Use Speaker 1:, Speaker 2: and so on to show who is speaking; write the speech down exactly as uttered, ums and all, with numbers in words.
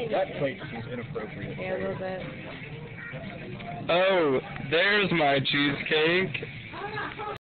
Speaker 1: That plate seems inappropriate.
Speaker 2: Yeah, a little bit.
Speaker 3: Oh, there's my cheesecake.